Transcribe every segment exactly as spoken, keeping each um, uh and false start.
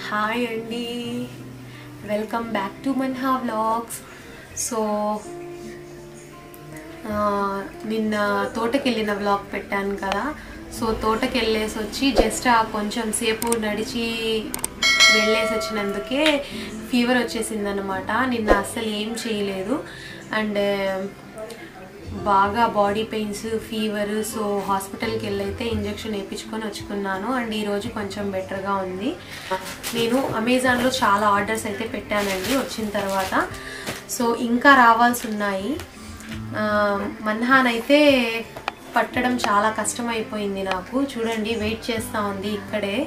Hi అండి, welcome back to Manha vlogs. So నిన్న తోటకి వెళ్ళిన వ్లాగ్ పెట్టాను కదా. సో తోటకి వెళ్ళేసి వచ్చి జస్ట్ ఆ కొంచెం సేపు నడిచి వెళ్ళేసి వచ్చినందుకే ఫీవర్ వచ్చేసింది అనమాట. నిన్న అస్సలు ఏం చేయలేదు అండ్ బాగా బాడీ పెయిన్స్, ఫీవర్. సో హాస్పిటల్కి వెళ్ళైతే ఇంజెక్షన్ వేయించుకొని వచ్చుకున్నాను అండ్ ఈరోజు కొంచెం బెటర్గా ఉంది. నేను అమెజాన్లో చాలా ఆర్డర్స్ అయితే పెట్టానండి వచ్చిన తర్వాత. సో ఇంకా రావాల్సి ఉన్నాయి. మన్హాన్ అయితే పట్టడం చాలా కష్టమైపోయింది నాకు. చూడండి వెయిట్ చేస్తూ ఉంది ఇక్కడే.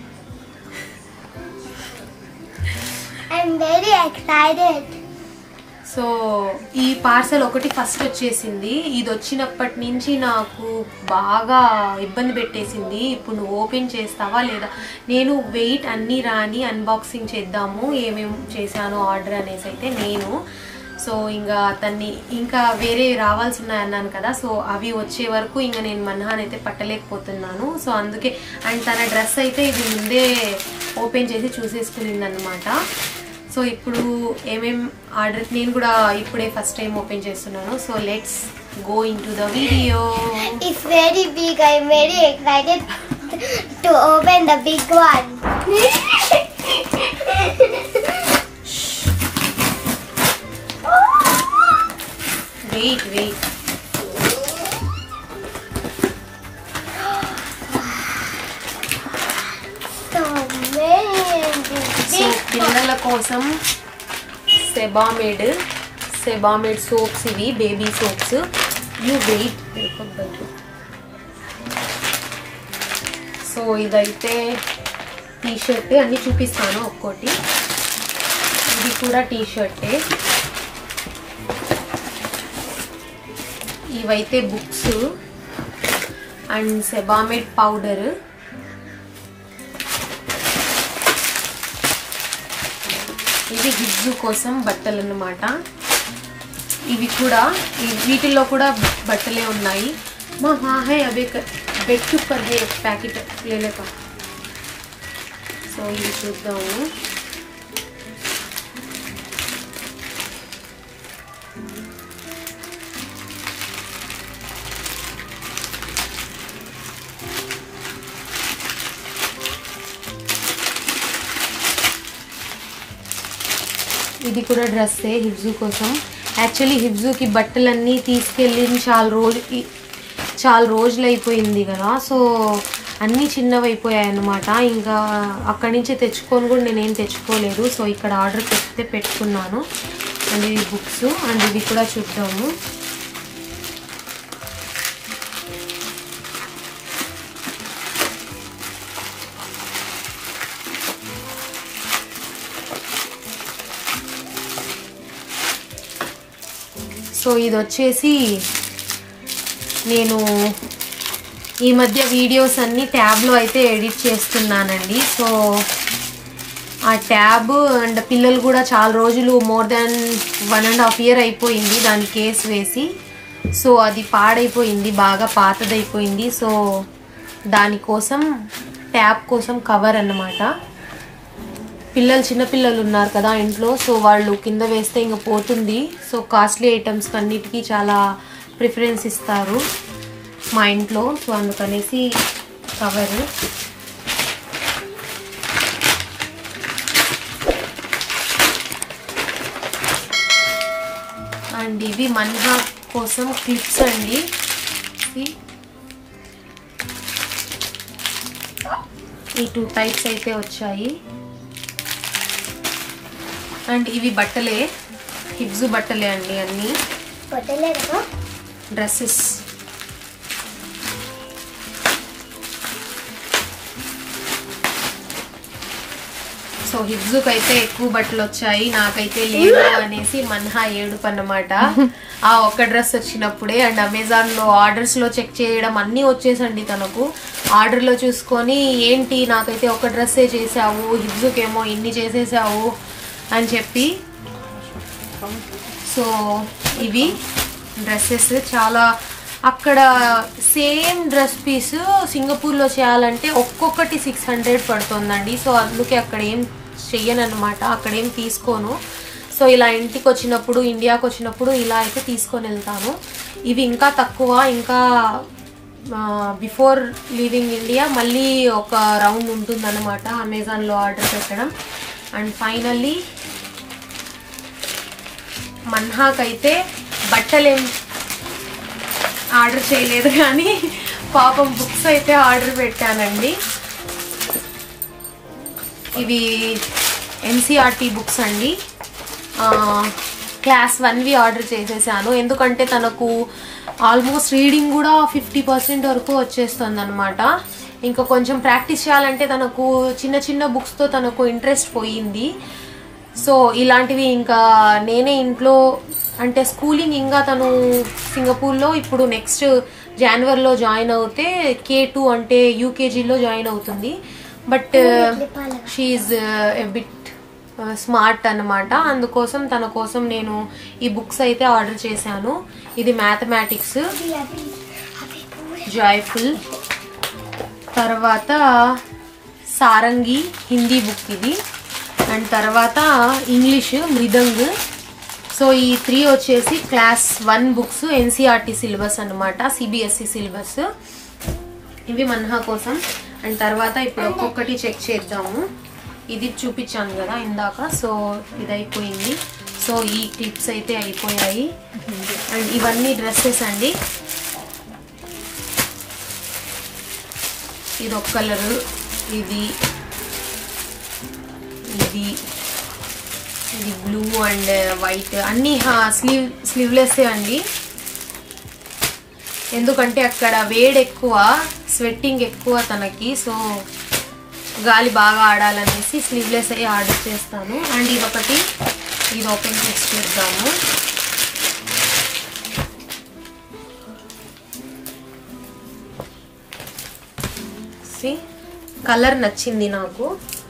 I'm very excited. సో ఈ పార్సల్ ఒకటి ఫస్ట్ వచ్చేసింది. ఇది వచ్చినప్పటి నుంచి నాకు బాగా ఇబ్బంది పెట్టేసింది. ఇప్పుడు నువ్వు ఓపెన్ చేస్తావా లేదా, నేను వెయిట్ అన్నీ రాని అన్బాక్సింగ్ చేద్దాము ఏమేమి చేశాను ఆర్డర్ అనేసి అయితే నేను. సో ఇంకా అతన్ని ఇంకా వేరే రావాల్సి ఉన్నాయి అన్నాను కదా. సో అవి వచ్చే వరకు ఇంకా నేను మన్హాన్ అయితే పట్టలేకపోతున్నాను. సో అందుకే అండ్ తన డ్రెస్ అయితే ఇది ముందే ఓపెన్ చేసి చూసేసుకునింది అనమాట. సో ఇప్పుడు ఏమేం ఆర్డర్ నేను కూడా ఇప్పుడే ఫస్ట్ టైం ఓపెన్ చేస్తున్నాను. So let's go into the video. It's very big. I'm very excited to open the big one. Wait wait So many so big. పిల్లల కోసం సెబామేడ్ సెబామేడ్ సోప్స్, ఇవి baby soaps. You wait. So ఇదైతే T shirt, అన్నీ చూపిస్తాను ఒక్కోటి. ఇది కూడా tea షర్టే. ఇవైతే బుక్స్ అండ్ సెబామేడ్ పౌడర్. ఇవి హిజ్జు కోసం బట్టలు అన్నమాట. ఇవి కూడా వీటిల్లో కూడా బట్టలే ఉన్నాయి. మా హా హై అవి బెడ్ ऊपर है पैकेट ले लेका. సో ఇవి చూద్దాము. ఇది కూడా డ్రెస్సే హిబ్జు కోసం. యాక్చువల్లీ హిబ్జుకి బట్టలన్నీ తీసుకెళ్ళి చాలా రోజు చాలా రోజులు అయిపోయింది కదా. సో అన్నీ చిన్నవి అయిపోయాయి అన్నమాట. ఇంకా అక్కడి నుంచి తెచ్చుకొని కూడా నేనేం తెచ్చుకోలేదు. సో ఇక్కడ ఆర్డర్ పెడితే పెట్టుకున్నాను. అండ్ ఇవి బుక్స్ అండ్ ఇవి కూడా చూద్దాము. సో ఇది వచ్చేసి నేను ఈ మధ్య వీడియోస్ అన్నీ ట్యాబ్లో అయితే ఎడిట్ చేస్తున్నానండి. సో ఆ ట్యాబ్ అండ్ పిల్లలు కూడా చాలా రోజులు more than one and half year అయిపోయింది దాని కేస్ వేసి. సో అది పాడైపోయింది, బాగా పాతదైపోయింది. సో దానికోసం ట్యాబ్ కోసం కవర్ అన్నమాట. పిల్లలు చిన్నపిల్లలు ఉన్నారు కదా ఇంట్లో. సో వాళ్ళు కింద వేస్తే ఇంకా పోతుంది. సో కాస్ట్లీ ఐటమ్స్ అన్నిటికీ చాలా ప్రిఫరెన్స్ ఇస్తారు మా ఇంట్లో. సో అందుకనేసి కవర్. అండ్ ఇవి మన్హా కోసం క్లిప్స్ అండి. ఈ టూ టైప్స్ అయితే వచ్చాయి. అండ్ ఇవి బట్టలే, హిబ్జు బట్టలే అండి అన్నీ. డ్రెస్సెస్. సో హిబ్జుకి అయితే ఎక్కువ బట్టలు వచ్చాయి, నాకైతే లేదు అనేసి మన్హా ఏడుపు అన్నమాట. ఆ ఒక్క డ్రెస్ వచ్చినప్పుడే. అండ్ అమెజాన్లో ఆర్డర్స్లో చెక్ చేయడం అన్నీ వచ్చేసండి తనకు. ఆర్డర్లో చూసుకొని ఏంటి నాకైతే ఒక డ్రెస్సే చేసావు, హిబ్జుకేమో ఇన్ని చేసేసావు అని చెప్పి. సో ఇవి డ్రెస్సెస్ చాలా అక్కడ సేమ్ డ్రెస్ పీస్ సింగపూర్లో చేయాలంటే ఒక్కొక్కటి సిక్స్ హండ్రెడ్ పడుతుందండి. సో అందుకే అక్కడ ఏం చెయ్యను అనమాట, అక్కడ ఏం తీసుకోను. సో ఇలా ఇంటికి వచ్చినప్పుడు, ఇండియాకి వచ్చినప్పుడు ఇలా అయితే తీసుకొని వెళ్తాను. ఇవి ఇంకా తక్కువ, ఇంకా బిఫోర్ లీవింగ్ ఇండియా మళ్ళీ ఒక రౌండ్ ఉంటుందన్నమాట అమెజాన్లో ఆర్డర్ పెట్టడం. అండ్ ఫైనల్లీ మన్హాకైతే బట్టలేం ఆర్డర్ చేయలేదు కానీ పాపం బుక్స్ అయితే ఆర్డర్ పెట్టానండి. ఇవి ఎన్సీఆర్టీ బుక్స్ అండి. క్లాస్ వన్వి ఆర్డర్ చేసేసాను, ఎందుకంటే తనకు ఆల్మోస్ట్ రీడింగ్ కూడా ఫిఫ్టీ పర్సెంట్ వరకు వచ్చేస్తుంది అనమాట. ఇంకా కొంచెం ప్రాక్టీస్ చేయాలంటే తనకు చిన్న చిన్న బుక్స్తో తనకు ఇంట్రెస్ట్ పోయింది. సో ఇలాంటివి ఇంకా నేనే ఇంట్లో, అంటే స్కూలింగ్ ఇంకా తను సింగపూర్లో ఇప్పుడు నెక్స్ట్ జనవరిలో జాయిన్ అవుతే కే టూ అంటే యూకేజీలో జాయిన్ అవుతుంది. But she's a bit smart అన్నమాట, అందుకోసం తన కోసం నేను ఈ బుక్స్ అయితే ఆర్డర్ చేశాను. ఇది మ్యాథమెటిక్స్ జాయ్ఫుల్, తర్వాత సారంగి హిందీ బుక్ ఇది, అండ్ తర్వాత ఇంగ్లీష్ మృదంగ్. సో ఈ త్రీ వచ్చేసి class one books NCERT syllabus అనమాట, సిబిఎస్ఈ సిలబస్. ఇవి మన్హా కోసం. అండ్ తర్వాత ఇప్పుడు ఒక్కొక్కటి చెక్ చేద్దాము. ఇది చూపించాను కదా ఇందాక, సో ఇది అయిపోయింది. సో ఈ క్లిప్స్ అయితే అయిపోయాయి. అండ్ ఇవన్నీ డ్రెస్సెస్ అండి. ఇది ఒక కలరు, ఇది ఇది ఇది బ్లూ అండ్ వైట్, అన్నీ స్లీవ్ స్లీవ్లెస్సే అండి. ఎందుకంటే అక్కడ వేడి ఎక్కువ, స్వెట్టింగ్ ఎక్కువ తనకి, సో గాలి బాగా ఆడాలనేసి స్లీవ్లెస్ అయ్యి ఆర్డర్ చేస్తాను. అండ్ ఇది ఒకటి, ఇది ఓపెన్ చేసి చూద్దాము. సి కలర్ నచ్చింది నాకు.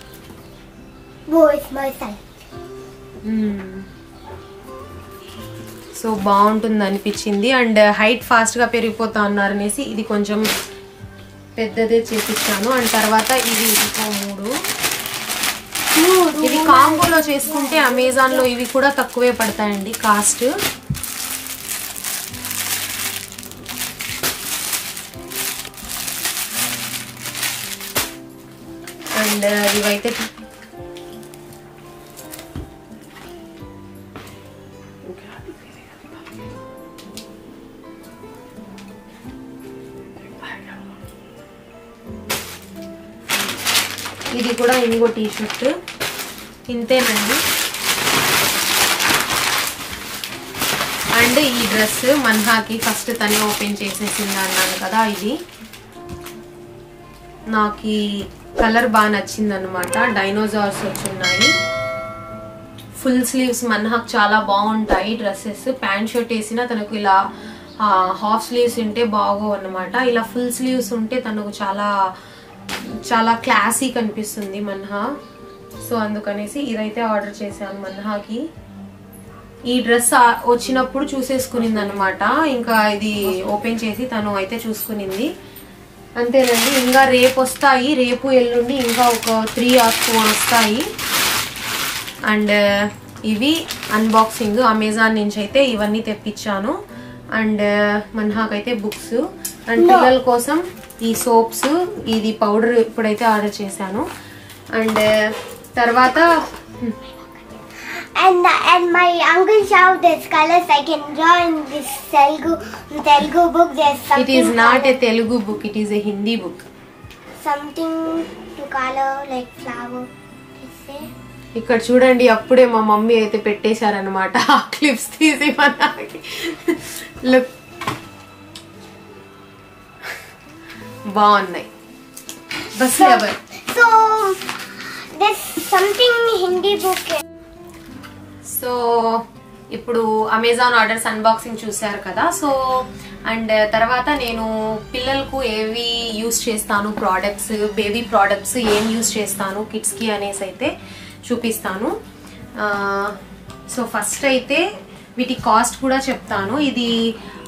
సో బాగుంటుంది అనిపించింది. అండ్ హైట్ ఫాస్ట్గా పెరిగిపోతా ఉన్నారు అనేసి ఇది కొంచెం పెద్దదే చేపించాను. అండ్ తర్వాత ఇది ఇంకో మూడు, ఇది కాంబోలో చేసుకుంటే అమెజాన్లో ఇవి కూడా తక్కువే పడతాయండి కాస్ట్. అండ్ ఇవైతే ఇది కూడా ఇంకో టీ షర్ట్, ఇంతేనండి. అండ్ ఈ డ్రెస్ మన్హాకి ఫస్ట్ తనే ఓపెన్ చేసేసింది అన్నాను కదా, ఇది నాకు ఈ కలర్ బాగా నచ్చింది అనమాట. డైనోసార్స్ వచ్చున్నాయి, ఫుల్ స్లీవ్స్ మన్హాకి చాలా బాగుంటాయి డ్రెస్సెస్. ప్యాంట్ షర్ట్ వేసినా తనకు ఇలా హాఫ్ స్లీవ్స్ ఉంటే బాగోవు అనమాట. ఇలా ఫుల్ స్లీవ్స్ ఉంటే తనకు చాలా చాలా క్లాసీ కనిపిస్తుంది మన్హా. సో అందుకనేసి ఇదైతే ఆర్డర్ చేశాను మన్హాకి. ఈ డ్రెస్ వచ్చినప్పుడు చూసేసుకునింది అనమాట, ఇంకా ఇది ఓపెన్ చేసి తను అయితే చూసుకునింది. అంతేనండి. ఇంకా రేపు వస్తాయి, రేపు ఎల్లుండి ఇంకా ఒక త్రీ ఆర్ ఫోర్ వస్తాయి. అండ్ ఇవి అన్బాక్సింగ్ అమెజాన్ నుంచి అయితే ఇవన్నీ తెప్పించాను. అండ్ మన్హాకైతే బుక్స్, అండ్ పిల్లల కోసం ఈ సోప్స్, ఇది పౌడర్ ఇప్పుడైతే ఆర్డర్ చేశాను. అండ్ తర్వాత and and my uncle showed this colors I can draw in this Telugu Telugu book. There's something. It is not a Telugu book, it is a Hindi book. Something to color like flower. ఇక్కడ చూడండి, అప్పుడే మా mummy అయితే పెట్టేశారనమాట ఆ clips తీసి మనకి. Look బాగున్నాయి. Best ever. So this something Hindi book. So ఇప్పుడు అమెజాన్ ఆర్డర్స్ అన్బాక్సింగ్ చూసారు కదా. సో అండ్ తర్వాత నేను పిల్లలకు ఏవి యూస్ చేస్తాను ప్రోడక్ట్స్, బేబీ ప్రోడక్ట్స్ ఏం యూస్ చేస్తాను కిడ్స్కి అనేసి అయితే చూపిస్తాను. సో ఫస్ట్ అయితే వీటి కాస్ట్ కూడా చెప్తాను. ఇది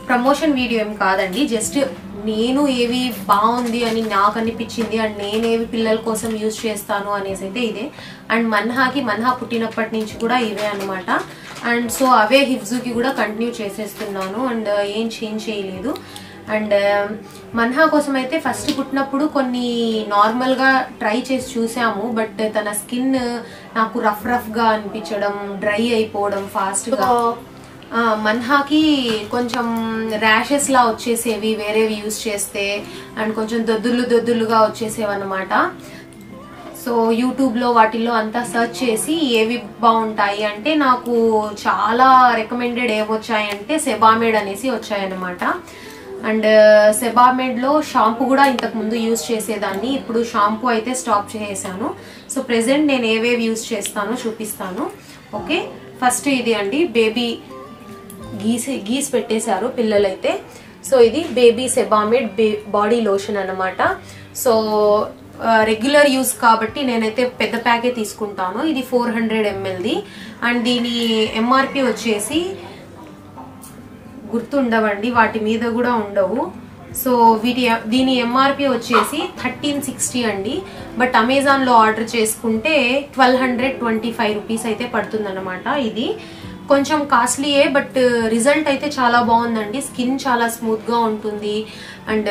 ప్రమోషన్ వీడియో ఏం కాదండి, జస్ట్ నేను ఏవి బాగుంది అని నాకు అనిపించింది అండ్ నేనేవి పిల్లల కోసం యూజ్ చేస్తాను అనేసి అయితే ఇదే. అండ్ మన్హాకి మన్హా పుట్టినప్పటి నుంచి కూడా ఇవే అనమాట. అండ్ సో అవే హిఫ్జుకి కూడా కంటిన్యూ చేసేస్తున్నాను అండ్ ఏం చేంజ్ చేయలేదు. అండ్ మన్హా కోసం అయితే ఫస్ట్ పుట్టినప్పుడు కొన్ని నార్మల్గా ట్రై చేసి చూసాము, బట్ తన స్కిన్ నాకు రఫ్ రఫ్గా అనిపించడం, డ్రై అయిపోవడం ఫాస్ట్గా. మన్హాకి కొంచెం ర్యాషెస్ లా వచ్చేసేవి వేరేవి యూజ్ చేస్తే, అండ్ కొంచెం దొద్దులు దొద్దులుగా వచ్చేసేవి అనమాట. సో యూట్యూబ్లో వాటిల్లో అంతా సెర్చ్ చేసి ఏవి బాగుంటాయి అంటే నాకు చాలా రికమెండెడ్ ఏవొచ్చాయంటే సెబామేడ్ అనేసి వచ్చాయన్నమాట. అండ్ సెబామేడ్లో షాంపూ కూడా ఇంతకు ముందు యూజ్ చేసేదాన్ని, ఇప్పుడు షాంపూ అయితే స్టాప్ చేసేసాను. సో ప్రెసెంట్ నేను ఏవేవి యూజ్ చేస్తానో చూపిస్తాను. ఓకే, ఫస్ట్ ఇది అండి, బేబీ గీసి గీసి పెట్టేశారు పిల్లలైతే. సో ఇది బేబీ సెబామేడ్ బే బాడీ లోషన్ అన్నమాట. సో రెగ్యులర్ యూస్ కాబట్టి నేనైతే పెద్ద ప్యాకే తీసుకుంటాను. ఇది ఫోర్ హండ్రెడ్ ఎంఎల్ది అండ్ దీని ఎంఆర్పి వచ్చేసి గుర్తుండవండి, వాటి మీద కూడా ఉండవు. సో వీటి దీని ఎంఆర్పి వచ్చేసి థర్టీన్ సిక్స్టీ అండి, బట్ అమెజాన్లో ఆర్డర్ చేసుకుంటే twelve hundred twenty five rupees అయితే పడుతుంది అనమాట. ఇది కొంచెం కాస్ట్లీయే, బట్ రిజల్ట్ అయితే చాలా బాగుందండి. స్కిన్ చాలా స్మూత్గా ఉంటుంది అండ్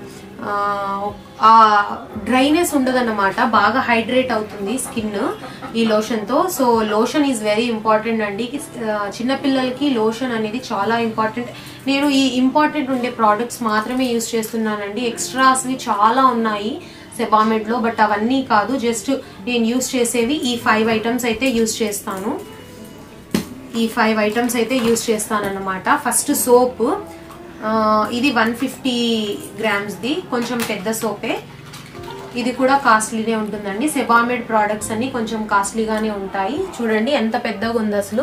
ఆ డ్రైనెస్ ఉండదన్నమాట, బాగా హైడ్రేట్ అవుతుంది స్కిన్ ఈ లోషన్తో. So lotion is very important అండి, చిన్నపిల్లలకి లోషన్ అనేది చాలా ఇంపార్టెంట్. నేను ఈ ఇంపార్టెంట్ ఉండే ప్రోడక్ట్స్ మాత్రమే యూజ్ చేస్తున్నానండి, ఎక్స్ట్రాస్వి చాలా ఉన్నాయి సెబామేడ్లో, బట్ అవన్నీ కాదు, జస్ట్ నేను యూజ్ చేసేవి ఈ ఫైవ్ ఐటమ్స్ అయితే యూజ్ చేస్తాను. ఈ ఫైవ్ ఐటమ్స్ అయితే యూజ్ చేస్తానన్నమాట. ఫస్ట్ సోప్, ఇది వన్ ఫిఫ్టీ గ్రామ్స్ది, కొంచెం పెద్ద సోపే. ఇది కూడా కాస్ట్లీనే ఉంటుందండి. సెబామేడ్ ప్రోడక్ట్స్ అన్ని కొంచెం కాస్ట్లీగానే ఉంటాయి. చూడండి ఎంత పెద్దగా ఉంది అసలు.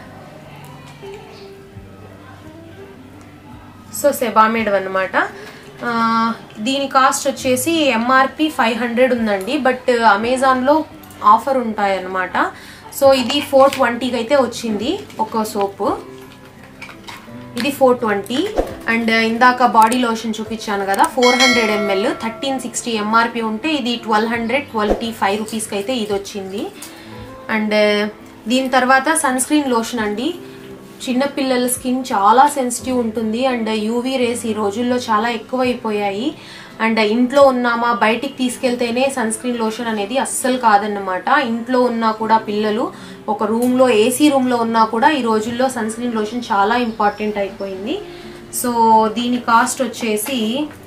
సో సెబామేడ్ అన్నమాట. దీని కాస్ట్ వచ్చేసి ఎంఆర్పి ఫైవ్ హండ్రెడ్ ఉందండి, బట్ అమెజాన్లో ఆఫర్ ఉంటాయి అన్నమాట. సో ఇది ఫోర్ ట్వంటీకి అయితే వచ్చింది ఒక సోపు, ఇది ఫోర్ ట్వంటీ. అండ్ ఇందాక బాడీ లోషన్ చూపించాను కదా four hundred ML, thirteen sixty MRP ఉంటే ఇది ట్వెల్వ్ హండ్రెడ్ ట్వంటీ ఫైవ్ రూపీస్కి అయితే ఇది వచ్చింది. అండ్ దీని తర్వాత సన్ స్క్రీన్ లోషన్ అండి. చిన్నపిల్లల స్కిన్ చాలా సెన్సిటివ్ ఉంటుంది అండ్ యూవీ రేస్ ఈ రోజుల్లో చాలా ఎక్కువైపోయాయి. అండ్ ఇంట్లో ఉన్నామా బయటికి తీసుకెళ్తేనే సన్ స్క్రీన్ లోషన్ అనేది అస్సలు కాదన్నమాట. ఇంట్లో ఉన్నా కూడా పిల్లలు ఒక రూమ్లో ఏసీ రూమ్లో ఉన్నా కూడా ఈ రోజుల్లో సన్ స్క్రీన్ లోషన్ చాలా ఇంపార్టెంట్ అయిపోయింది. సో దీని కాస్ట్ వచ్చేసి,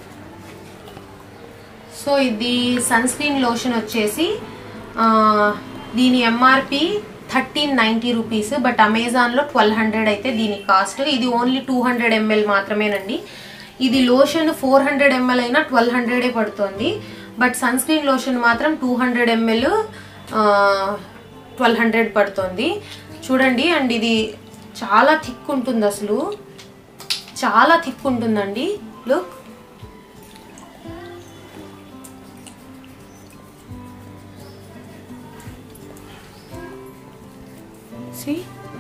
సో ఇది సన్ స్క్రీన్ లోషన్ వచ్చేసి దీని MRP thirteen ninety rupees, but అమెజాన్లో ట్వెల్వ్ హండ్రెడ్ అయితే దీని కాస్ట్. ఇది ఓన్లీ టూ హండ్రెడ్ ఎంఎల్ మాత్రమేనండి. ఇది లోషన్ ఫోర్ హండ్రెడ్ ఎంఎల్ అయినా ట్వెల్వ్ హండ్రెడే పడుతుంది, బట్ సన్ స్క్రీన్ లోషన్ మాత్రం two hundred ML twelve hundred పడుతుంది. చూడండి, అండ్ ఇది చాలా థిక్ ఉంటుంది, అసలు చాలా థిక్ ఉంటుందండి. Look, see.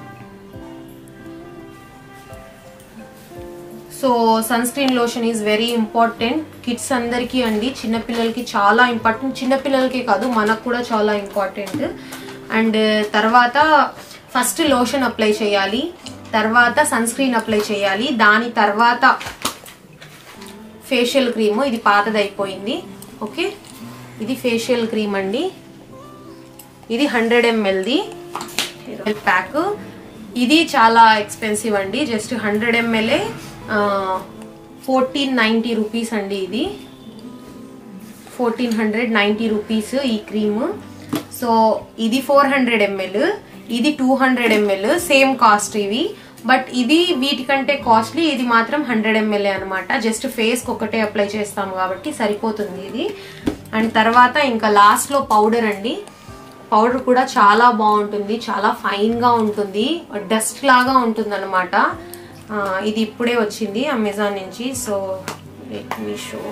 So sunscreen lotion is very important kids అందరికీ అండి, చిన్నపిల్లలకి చాలా ఇంపార్టెంట్. చిన్నపిల్లలకే కాదు మనకు కూడా చాలా ఇంపార్టెంట్. అండ్ తర్వాత ఫస్ట్ లోషన్ అప్లై చేయాలి, తర్వాత సన్ స్క్రీన్ అప్లై చేయాలి, దాని తర్వాత ఫేషియల్ క్రీమ్. ఇది పాతది అయిపోయింది. ఓకే, ఇది ఫేషియల్ క్రీమ్ అండి. ఇది హండ్రెడ్ ఎంఎల్ది ప్యాక్. ఇది చాలా ఎక్స్పెన్సివ్ అండి, జస్ట్ హండ్రెడ్ ఎంఎల్ఏ ఫోర్టీన్ నైంటీ రూపీస్ అండి. ఇది ఫోర్టీన్ హండ్రెడ్ నైంటీ రూపీస్ ఈ క్రీమ్. సో ఇది ఫోర్ హండ్రెడ్ ఎంఎల్, ఇది two hundred ML, same cost ఇవి, బట్ ఇది వీటికంటే కాస్ట్లీ. ఇది మాత్రం హండ్రెడ్ ఎంఎల్ఏ అనమాట. జస్ట్ ఫేస్కి ఒకటే అప్లై చేస్తాము కాబట్టి సరిపోతుంది ఇది. అండ్ తర్వాత ఇంకా లాస్ట్లో పౌడర్ అండి. పౌడర్ కూడా చాలా బాగుంటుంది, చాలా ఫైన్గా ఉంటుంది, డస్ట్ లాగా ఉంటుంది అనమాట. ఇది ఇప్పుడే వచ్చింది అమెజాన్ నుంచి. So let me show.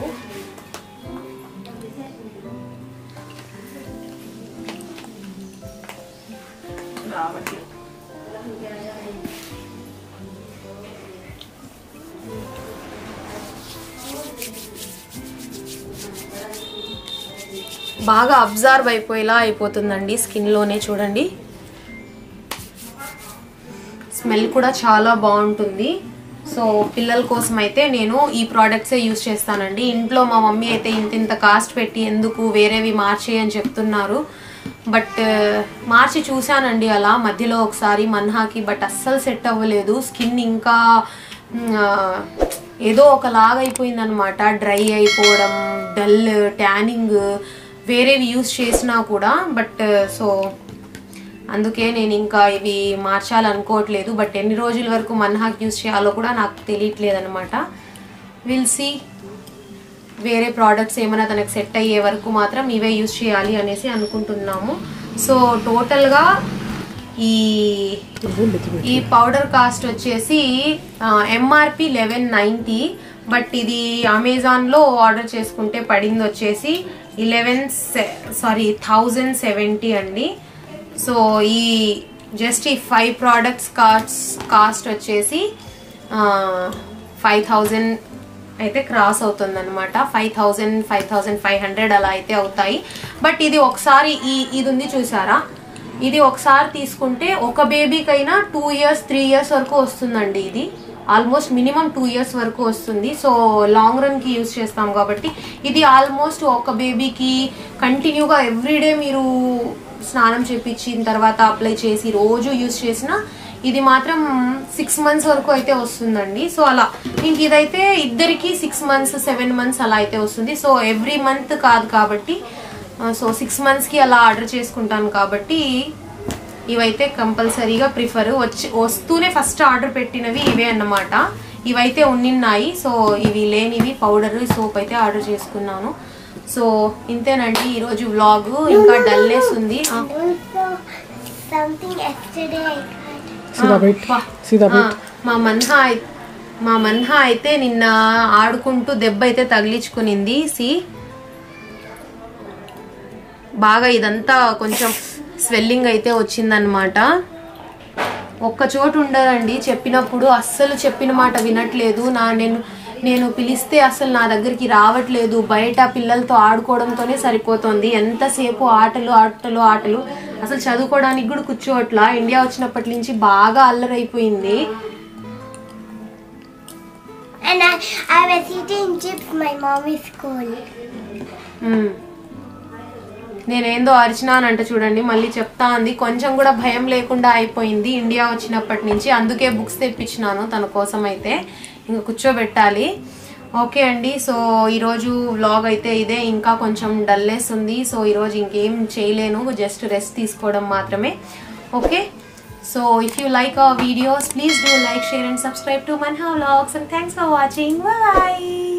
బాగా అబ్జర్వ్ అయిపోయేలా అయిపోతుందండి స్కిన్లోనే. చూడండి, స్మెల్ కూడా చాలా బాగుంటుంది. సో పిల్లల కోసం అయితే నేను ఈ ప్రోడక్ట్సే యూజ్ చేస్తానండి. ఇంట్లో మా మమ్మీ అయితే ఇంత ఇంత కాస్ట్ పెట్టి ఎందుకు వేరేవి మార్చి అని చెప్తున్నారు. బట్ మార్చి చూశానండి అలా మధ్యలో ఒకసారి మన్హాకి, బట్ అస్సలు సెట్ అవ్వలేదు. స్కిన్ ఇంకా ఏదో ఒకలాగా అయిపోయింది అనమాట. డ్రై అయిపోవడం, డల్, ట్యానింగ్, వేరేవి యూజ్ చేసినా కూడా. బట్ సో అందుకే నేను ఇంకా ఇవి మార్చాలనుకోవట్లేదు. బట్ ఎన్ని రోజుల వరకు మన్హాకి యూజ్ చేయాలో కూడా నాకు తెలియట్లేదు అనమాట. Will see. వేరే ప్రోడక్ట్స్ ఏమైనా తనకు సెట్ అయ్యే వరకు మాత్రం ఇవే యూజ్ చేయాలి అనేసి అనుకుంటున్నాము. సో టోటల్గా ఈ ఈ పౌడర్ కాస్ట్ వచ్చేసి ఎంఆర్పి లెవెన్ నైంటీ. బట్ ఇది అమెజాన్లో ఆర్డర్ చేసుకుంటే పడింది వచ్చేసి ఇలెవెన్ సారీ థౌజండ్ సెవెంటీ అండి. సో ఈ జస్ట్ ఈ ఫైవ్ ప్రోడక్ట్స్ కాస్ట్ కాస్ట్ వచ్చేసి ఫైవ్ థౌజండ్ అయితే క్రాస్ అవుతుంది అనమాట. Five thousand five thousand five hundred అలా అయితే అవుతాయి. బట్ ఇది ఒకసారి ఈ ఇది ఉంది చూసారా, ఇది ఒకసారి తీసుకుంటే ఒక బేబీకైనా టూ ఇయర్స్ త్రీ ఇయర్స్ వరకు వస్తుందండి. ఇది ఆల్మోస్ట్ మినిమం టూ ఇయర్స్ వరకు వస్తుంది. సో లాంగ్ రన్కి యూజ్ చేస్తాం కాబట్టి ఇది ఆల్మోస్ట్ ఒక బేబీకి కంటిన్యూగా ఎవ్రీడే మీరు స్నానం చేపించిన తర్వాత అప్లై చేసి రోజు యూజ్ చేసిన ఇది మాత్రం సిక్స్ మంత్స్ వరకు అయితే వస్తుందండి. సో అలా ఇంక ఇదైతే ఇద్దరికి సిక్స్ మంత్స్ సెవెన్ మంత్స్ అలా అయితే వస్తుంది. సో ఎవ్రీ మంత్ కాదు కాబట్టి, సో సిక్స్ మంత్స్కి అలా ఆర్డర్ చేసుకుంటాను కాబట్టి ఇవైతే కంపల్సరీగా ప్రిఫర్. వచ్చి వస్తూనే ఫస్ట్ ఆర్డర్ పెట్టినవి ఇవే అన్నమాట. ఇవైతే ఉన్నిన్నాయి. సో ఇవి లేనివి పౌడర్ సోప్ అయితే ఆర్డర్ చేసుకున్నాను. సో ఇంతేనండి ఈరోజు వ్లాగ్. ఇంకా డల్నెస్ ఉంది. మా మన్హా మా మన్హా అయితే నిన్న ఆడుకుంటూ దెబ్బ అయితే తగిలించుకునింది. సి బాగా ఇదంతా కొంచెం స్వెల్లింగ్ అయితే వచ్చిందనమాట. ఒక్క చోటు ఉండరండి. చెప్పినప్పుడు అస్సలు చెప్పిన మాట వినట్లేదు. నా నేను నేను పిలిస్తే అసలు నా దగ్గరికి రావట్లేదు. బయట పిల్లలతో ఆడుకోవడంతోనే సరిపోతుంది. ఎంతసేపు ఆటలు ఆటలు ఆటలు అసలు చదువుకోవడానికి కూడా కూర్చోవట్లా. ఇండియా వచ్చినప్పటి నుంచి బాగా అల్లరైపోయింది. And I, I was eating chips my mommy's school. నేనేందో అరిచినానంట చూడండి, మళ్ళీ చెప్తా అంది. కొంచెం కూడా భయం లేకుండా అయిపోయింది ఇండియా వచ్చినప్పటి నుంచి. అందుకే బుక్స్ తెప్పించినాను తన కోసం. అయితే ఇంకా కూర్చోబెట్టాలి. ఓకే అండి, సో ఈరోజు వ్లాగ్ అయితే ఇదే. ఇంకా కొంచెం డల్నెస్ ఉంది. సో ఈరోజు ఇంకేం చేయలేను, జస్ట్ రెస్ట్ తీసుకోవడం మాత్రమే. Okay, so if you like our videos, please do like, share and subscribe to Manha Vlogs, and thanks for watching. Bye.